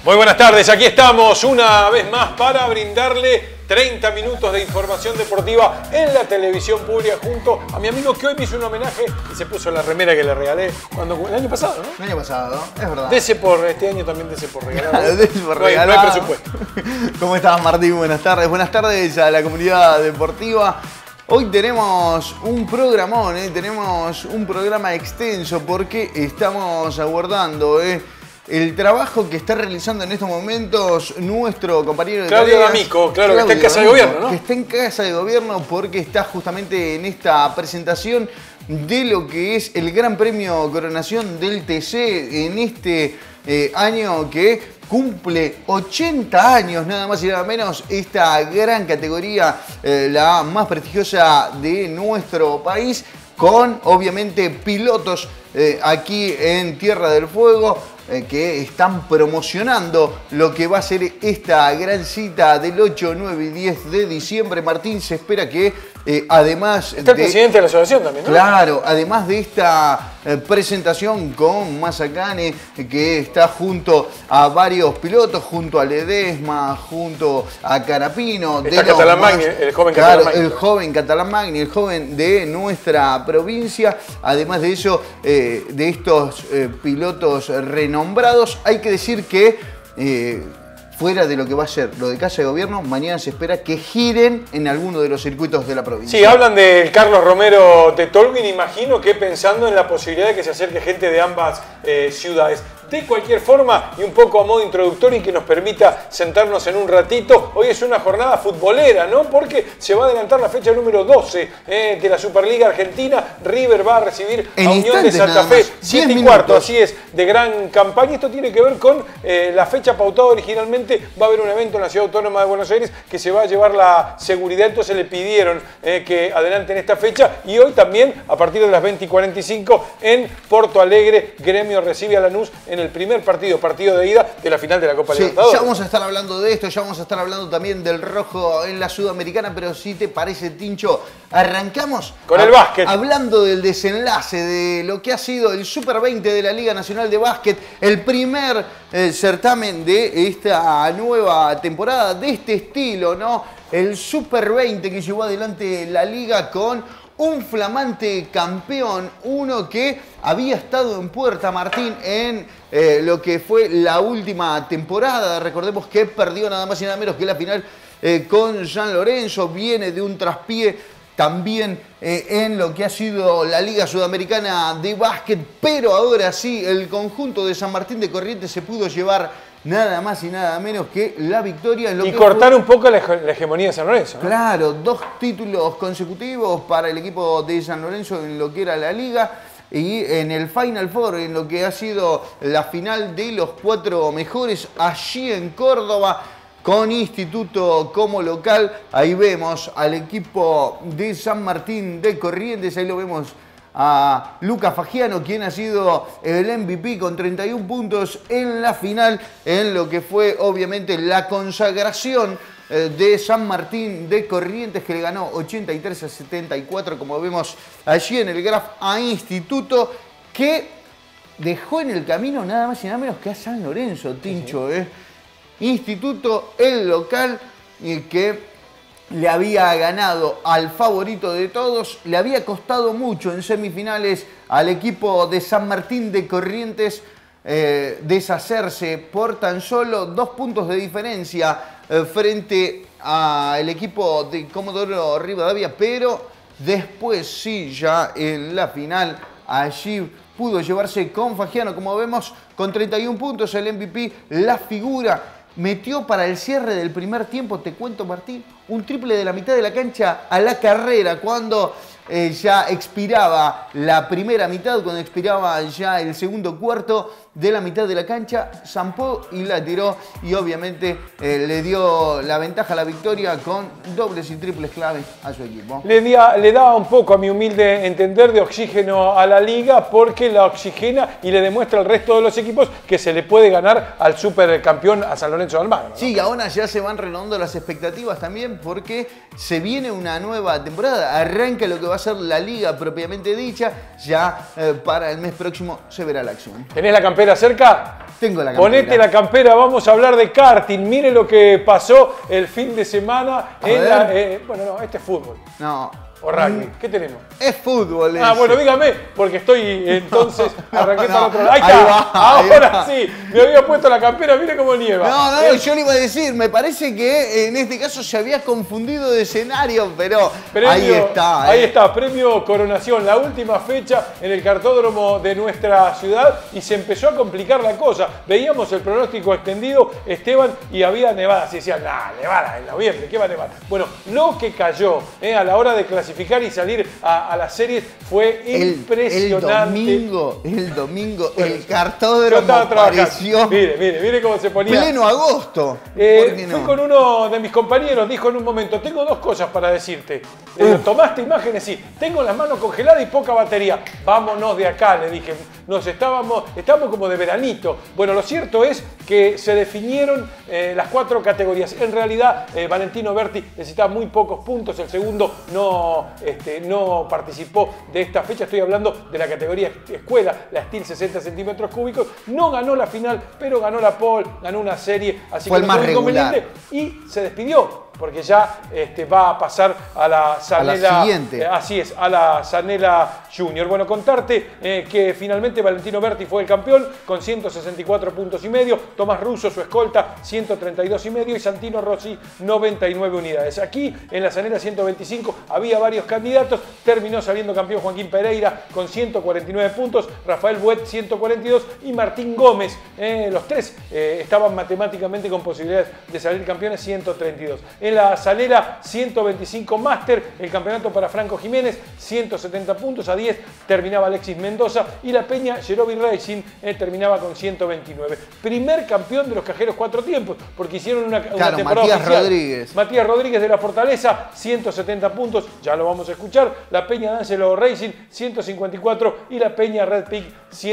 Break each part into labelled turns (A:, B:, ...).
A: Muy buenas tardes, aquí estamos una vez más para brindarle 30 minutos de información deportiva en la televisión pública junto a mi amigo que hoy me hizo un homenaje y se puso la remera que le regalé el año pasado, ¿no?
B: El año pasado, es verdad.
A: Dese por este año también, dese por regalado.
B: Dese por
A: no hay presupuesto.
B: ¿Cómo estás, Martín? Buenas tardes. Buenas tardes a la comunidad deportiva. Hoy tenemos un programón, tenemos un programa extenso porque estamos abordando el trabajo que está realizando en estos momentos nuestro compañero de
A: Claudio D'Amico, claro, que está en Casa de Gobierno, ¿no?
B: Que está en Casa de Gobierno porque está justamente en esta presentación de lo que es el Gran Premio Coronación del TC en este año que cumple 80 años, nada más y nada menos, esta gran categoría, la más prestigiosa de nuestro país, con obviamente pilotos aquí en Tierra del Fuego, que están promocionando lo que va a ser esta gran cita del 8, 9 y 10 de diciembre. Martín, se espera que además...
A: Está el presidente de la asociación también, ¿no?
B: Claro, además de esta presentación con Mazacane, que está junto a varios pilotos, junto a Ledesma, junto a Carapino.
A: Está Catalán Magni, el joven Catalán Magni.
B: El joven Catalán Magni, el joven de nuestra provincia. Además de eso, de estos pilotos renombrados, hay que decir que fuera de lo que va a ser lo de Casa de Gobierno, mañana se espera que giren en alguno de los circuitos de la provincia.
A: Sí, hablan del Carlos Romero de Tolwyn, imagino que pensando en la posibilidad de que se acerque gente de ambas ciudades. De cualquier forma, y un poco a modo introductorio y que nos permita sentarnos en un ratito, hoy es una jornada futbolera, ¿no? Porque se va a adelantar la fecha número 12 de la Superliga Argentina. River va a recibir a Unión de Santa Fe, 7:15, así es, de gran campaña. Esto tiene que ver con la fecha pautada originalmente. Va a haber un evento en la Ciudad Autónoma de Buenos Aires que se va a llevar la seguridad, entonces le pidieron que adelanten esta fecha. Y hoy también, a partir de las 20:45, en Porto Alegre, Gremio recibe a Lanús en el primer partido de ida de la final de la Copa Libertadores.
B: Ya vamos a estar hablando de esto, ya vamos a estar hablando también del rojo en la Sudamericana, pero si te parece, Tincho, arrancamos
A: con el básquet.
B: Hablando del desenlace de lo que ha sido el Super 20 de la Liga Nacional de Básquet, el primer certamen de esta nueva temporada, de este estilo, ¿no? El Super 20 que llevó adelante la Liga con un flamante campeón, uno que había estado en puerta, Martín, en lo que fue la última temporada. Recordemos que perdió nada más y nada menos que la final con San Lorenzo, viene de un traspié también en lo que ha sido la Liga Sudamericana de Básquet, pero ahora sí, el conjunto de San Martín de Corrientes se pudo llevar nada más y nada menos que la victoria. En lo
A: y
B: que
A: cortar
B: fue,
A: un poco la hegemonía de San Lorenzo, ¿no?
B: Claro, 2 títulos consecutivos para el equipo de San Lorenzo en lo que era la Liga y en el Final Four, en lo que ha sido la final de los 4 mejores allí en Córdoba, con Instituto como local. Ahí vemos al equipo de San Martín de Corrientes, ahí lo vemos a Lucas Fagiano, quien ha sido el MVP con 31 puntos en la final, en lo que fue obviamente la consagración de San Martín de Corrientes, que le ganó 83-74, como vemos allí en el graph, a Instituto, que dejó en el camino nada más y nada menos que a San Lorenzo, Tincho. Instituto, el local, que le había ganado al favorito de todos, le había costado mucho en semifinales al equipo de San Martín de Corrientes deshacerse por tan solo 2 puntos de diferencia frente al equipo de Comodoro Rivadavia, pero después sí, ya en la final, allí pudo llevarse con Fagiano, como vemos, con 31 puntos el MVP, la figura. Metió para el cierre del primer tiempo, te cuento, Martín, un triple de la mitad de la cancha a la carrera, cuando ya expiraba la primera mitad, cuando expiraba ya el segundo cuarto de la mitad de la cancha, zampó y la tiró, y obviamente le dio la ventaja, la victoria, con dobles y triples claves a su equipo.
A: Le daba un poco, a mi humilde entender, de oxígeno a la liga, porque la oxigena y le demuestra al resto de los equipos que se le puede ganar al supercampeón, a San Lorenzo de Almagro, ¿no?
B: Sí, ahora ya se van renovando las expectativas también, porque se viene una nueva temporada, arranca lo que va va a ser la liga propiamente dicha. Ya para el mes próximo se verá la acción.
A: ¿Tenés la campera cerca?
B: Tengo la campera.
A: Ponete la campera, vamos a hablar de karting. Mire lo que pasó el fin de semana bueno, no, este es fútbol.
B: No.
A: O rugby, ¿qué tenemos?
B: Es fútbol.
A: Bueno, dígame, porque estoy entonces, arranqué para otro lado. Ahí
B: Ahí
A: está,
B: va,
A: ahora
B: ahí va.
A: sí, me había puesto la campera, mire cómo nieva.
B: No, yo le iba a decir, me parece que en este caso se había confundido de escenario, pero ahí está.
A: Ahí está, premio Coronación, la última fecha en el cartódromo de nuestra ciudad y se empezó a complicar la cosa. Veíamos el pronóstico extendido, Esteban, y había nevadas. Y decían, nevada en noviembre, ¿qué va a nevar? Bueno, lo que cayó a la hora de clasificar y salir a las series fue impresionante.
B: El domingo, el cartódromo
A: apareció. Mire cómo se ponía.
B: Pleno agosto.
A: Fui con uno de mis compañeros, dijo en un momento, tengo dos cosas para decirte. ¿Tomaste imágenes? Sí. Tengo las manos congeladas y poca batería. Vámonos de acá, le dije. Estamos como de veranito. Bueno, lo cierto es que se definieron las 4 categorías. En realidad, Valentino Berti necesitaba muy pocos puntos. El segundo no participó de esta fecha. Estoy hablando de la categoría escuela, la Steel 60 centímetros cúbicos. No ganó la final, pero ganó la pole, ganó una serie. Así
B: fue
A: que
B: el más regular.
A: Y se despidió, porque ya va a pasar a la Zanella.
B: A la siguiente.
A: Así es, a la Zanella Junior. Bueno, contarte que finalmente Valentino Berti fue el campeón con 164 puntos y medio. Tomás Russo, su escolta, 132 y medio. Y Santino Rossi, 99 unidades. Aquí en la Zanella 125 había varios candidatos. Terminó saliendo campeón Joaquín Pereira con 149 puntos. Rafael Buet, 142. Y Martín Gómez. Los tres estaban matemáticamente con posibilidades de salir campeones, 132. En la Zanella 125 Master, el campeonato para Franco Jiménez, 170 puntos. A 10 terminaba Alexis Mendoza y la Peña Jerobi Racing terminaba con 129. Primer campeón de los cajeros 4 tiempos, porque hicieron una temporada
B: Matías
A: oficial.
B: Rodríguez.
A: Matías Rodríguez de la Fortaleza, 170 puntos, ya lo vamos a escuchar. La Peña D'Angelo Racing, 154 y la Peña Red Peak,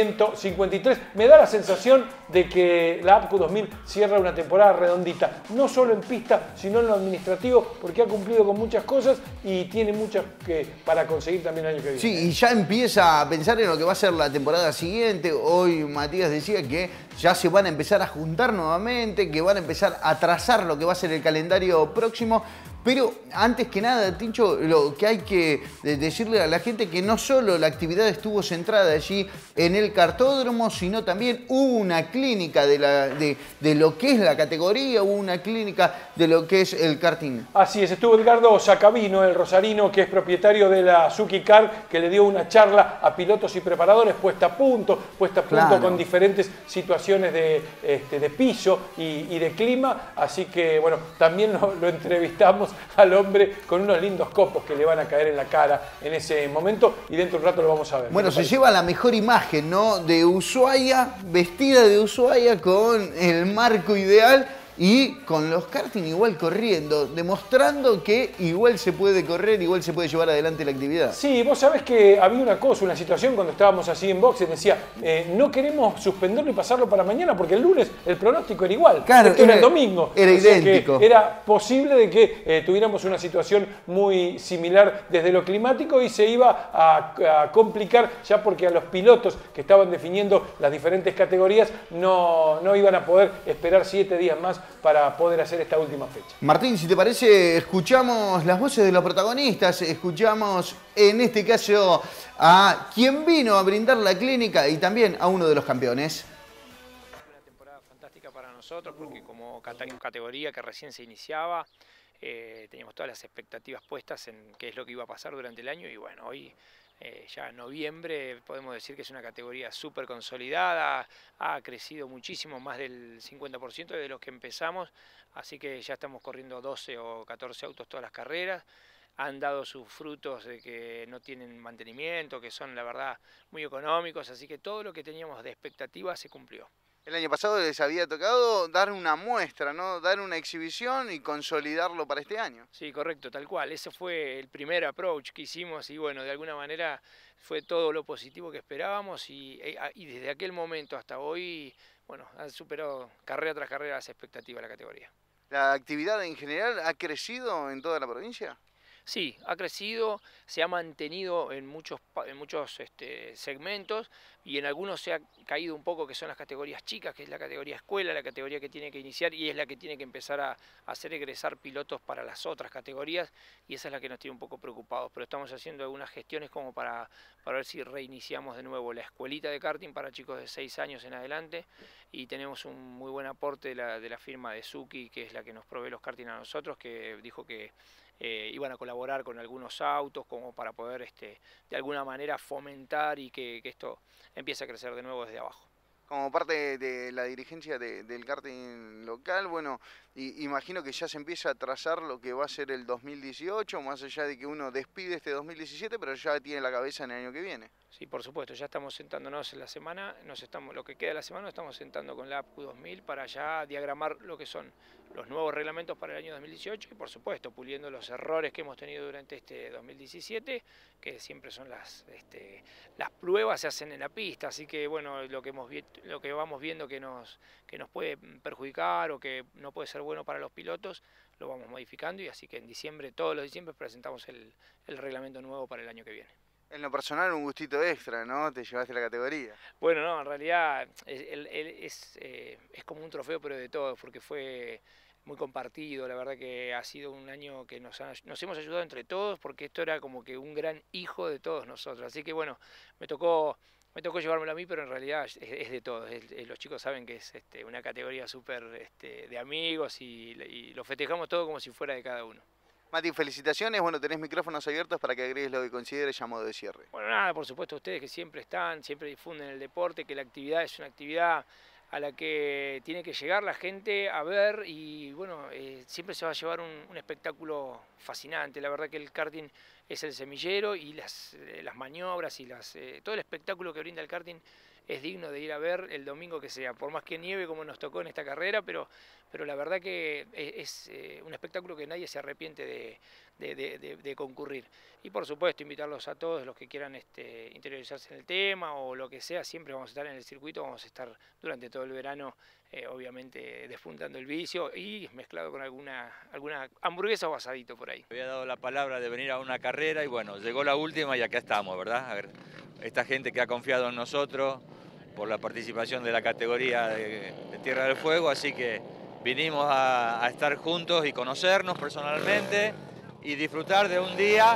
A: 153. Me da la sensación de que la APCO 2000 cierra una temporada redondita, no solo en pista, sino en lo administrativo, porque ha cumplido con muchas cosas y tiene muchas para conseguir también el año que viene.
B: Sí, y ya empieza a pensar en lo que va a ser la temporada siguiente. Hoy Matías decía que ya se van a empezar a juntar nuevamente, que van a empezar a trazar lo que va a ser el calendario próximo. Pero antes que nada, Tincho, lo que hay que decirle a la gente que no solo la actividad estuvo centrada allí en el cartódromo, sino también hubo una clínica de lo que es la categoría, hubo una clínica de lo que es el karting.
A: Así es, estuvo Edgardo Sacavino, el rosarino que es propietario de la Suzuki Car, que le dio una charla a pilotos y preparadores puesta a punto claro, con diferentes situaciones de piso y de clima. Así que, bueno, también lo entrevistamos al hombre con unos lindos copos que le van a caer en la cara en ese momento y dentro de un rato lo vamos a ver.
B: Bueno, se lleva la mejor imagen, ¿no? De Ushuaia, vestida de Ushuaia con el marco ideal y con los karting igual corriendo, demostrando que igual se puede correr, igual se puede llevar adelante la actividad.
A: Sí, vos sabés que había una situación cuando estábamos así en boxes, decía, no queremos suspenderlo y pasarlo para mañana porque el lunes el pronóstico era igual.
B: Claro,
A: esto era el domingo.
B: Era idéntico.
A: Que era posible de que tuviéramos una situación muy similar desde lo climático y se iba a complicar ya porque a los pilotos que estaban definiendo las diferentes categorías no iban a poder esperar 7 días más para poder hacer esta última fecha.
B: Martín, si te parece, escuchamos las voces de los protagonistas, escuchamos en este caso a quien vino a brindar la clínica y también a uno de los campeones.
C: Una temporada fantástica para nosotros porque como categoría que recién se iniciaba, teníamos todas las expectativas puestas en qué es lo que iba a pasar durante el año y bueno, hoy ya en noviembre podemos decir que es una categoría súper consolidada, ha crecido muchísimo, más del 50% de los que empezamos, así que ya estamos corriendo 12 o 14 autos todas las carreras, han dado sus frutos de que no tienen mantenimiento, que son la verdad muy económicos, así que todo lo que teníamos de expectativa se cumplió.
B: El año pasado les había tocado dar una muestra, ¿no? Dar una exhibición y consolidarlo para este año.
C: Sí, correcto, tal cual. Ese fue el primer approach que hicimos y bueno, de alguna manera fue todo lo positivo que esperábamos y desde aquel momento hasta hoy, bueno, han superado carrera tras carrera las expectativas de la categoría.
B: ¿La actividad en general ha crecido en toda la provincia?
C: Sí, ha crecido, se ha mantenido en muchos segmentos y en algunos se ha caído un poco, que son las categorías chicas, que es la categoría escuela, la categoría que tiene que iniciar y es la que tiene que empezar a hacer egresar pilotos para las otras categorías, y esa es la que nos tiene un poco preocupados, pero estamos haciendo algunas gestiones como para ver si reiniciamos de nuevo la escuelita de karting para chicos de 6 años en adelante, y tenemos un muy buen aporte de la firma de Suzuki, que es la que nos provee los karting a nosotros, que dijo que iban a colaborar con algunos autos como para poder de alguna manera fomentar y que esto empiece a crecer de nuevo desde abajo.
B: Como parte de la dirigencia del karting local, bueno, imagino que ya se empieza a trazar lo que va a ser el 2018, más allá de que uno despide este 2017, pero ya tiene la cabeza en el año que viene.
C: Sí, por supuesto, ya estamos sentándonos en la semana, lo que queda de la semana nos estamos sentando con la APQ 2000 para ya diagramar lo que son los nuevos reglamentos para el año 2018 y por supuesto puliendo los errores que hemos tenido durante este 2017, que siempre son las pruebas se hacen en la pista, así que bueno, lo que vamos viendo que nos puede perjudicar o que no puede ser bueno para los pilotos, lo vamos modificando, y así que en diciembre, todos los diciembre presentamos el reglamento nuevo para el año que viene.
B: En lo personal un gustito extra, ¿no? Te llevaste la categoría.
C: Bueno, no, en realidad es como un trofeo, pero de todos, porque fue muy compartido. La verdad que ha sido un año que nos hemos ayudado entre todos, porque esto era como que un gran hijo de todos nosotros. Así que bueno, me tocó llevármelo a mí, pero en realidad es de todos. Los chicos saben que es una categoría súper de amigos y lo festejamos todo como si fuera de cada uno.
B: Mati, felicitaciones. Bueno, tenés micrófonos abiertos para que agregues lo que consideres ya modo de cierre.
C: Bueno, nada, por supuesto, ustedes que siempre están, siempre difunden el deporte, que la actividad es una actividad a la que tiene que llegar la gente a ver y bueno, siempre se va a llevar un espectáculo fascinante. La verdad que el karting es el semillero y las maniobras y todo el espectáculo que brinda el karting es digno de ir a ver el domingo que sea, por más que nieve como nos tocó en esta carrera, pero la verdad que es un espectáculo que nadie se arrepiente de concurrir. Y por supuesto invitarlos a todos los que quieran interiorizarse en el tema o lo que sea, siempre vamos a estar en el circuito, vamos a estar durante todo el verano obviamente despuntando el vicio y mezclado con alguna hamburguesa o asadito por ahí.
D: Había dado la palabra de venir a una carrera y bueno, llegó la última y acá estamos, ¿verdad? A ver, esta gente que ha confiado en nosotros por la participación de la categoría de Tierra del Fuego, así que vinimos a estar juntos y conocernos personalmente y disfrutar de un día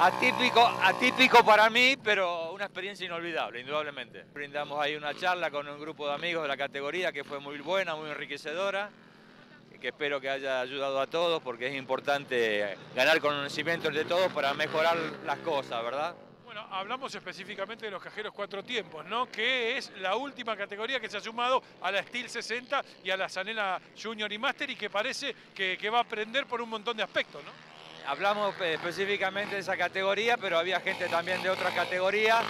D: atípico para mí, pero una experiencia inolvidable, indudablemente. Brindamos ahí una charla con un grupo de amigos de la categoría que fue muy buena, muy enriquecedora, que espero que haya ayudado a todos porque es importante ganar conocimientos de todos para mejorar las cosas, ¿verdad?
A: Bueno, hablamos específicamente de los cajeros 4 tiempos, ¿no? Que es la última categoría que se ha sumado a la Steel 60 y a la Zanella Junior y Master y que parece que va a aprender por un montón de aspectos, ¿no?
D: Hablamos específicamente de esa categoría, pero había gente también de otra categoría.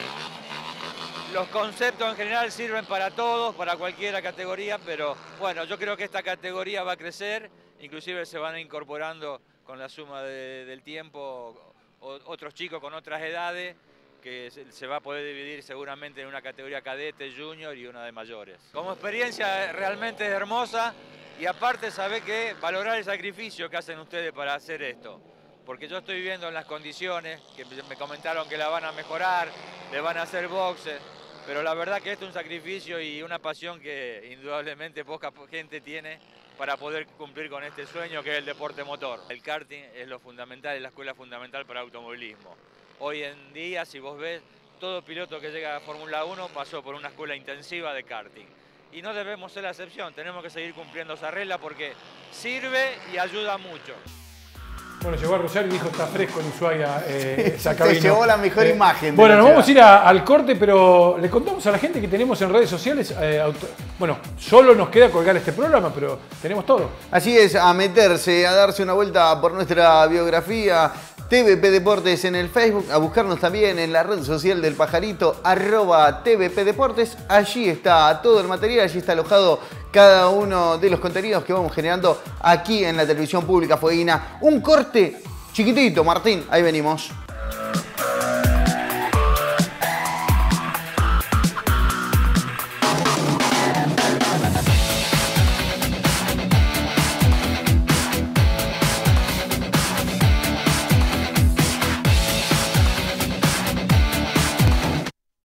D: Los conceptos en general sirven para todos, para cualquier categoría, pero bueno, yo creo que esta categoría va a crecer, inclusive se van incorporando con la suma del tiempo otros chicos con otras edades, que se va a poder dividir seguramente en una categoría cadete, junior y una de mayores. Como experiencia realmente es hermosa y aparte sabe que valorar el sacrificio que hacen ustedes para hacer esto. Porque yo estoy viendo en las condiciones, que me comentaron que la van a mejorar, le van a hacer boxes, pero la verdad que esto es un sacrificio y una pasión que indudablemente poca gente tiene para poder cumplir con este sueño que es el deporte motor. El karting es lo fundamental, es la escuela fundamental para el automovilismo. Hoy en día, si vos ves, todo piloto que llega a Fórmula 1 pasó por una escuela intensiva de karting. Y no debemos ser la excepción, tenemos que seguir cumpliendo esa regla porque sirve y ayuda mucho.
A: Bueno, llegó a Rosario y dijo está fresco en Ushuaia.
B: Se llevó la mejor imagen.
A: Bueno, nos vamos a ir al corte, pero le contamos a la gente que tenemos en redes sociales. Bueno, solo nos queda colgar este programa, pero tenemos todo.
B: Así es, a meterse, a darse una vuelta por nuestra biografía. TVP Deportes en el Facebook, a buscarnos también en la red social del Pajarito, @TVP Deportes. Allí está todo el material, allí está alojado cada uno de los contenidos que vamos generando aquí en la televisión pública fueguina. Un corte chiquitito, Martín, ahí venimos.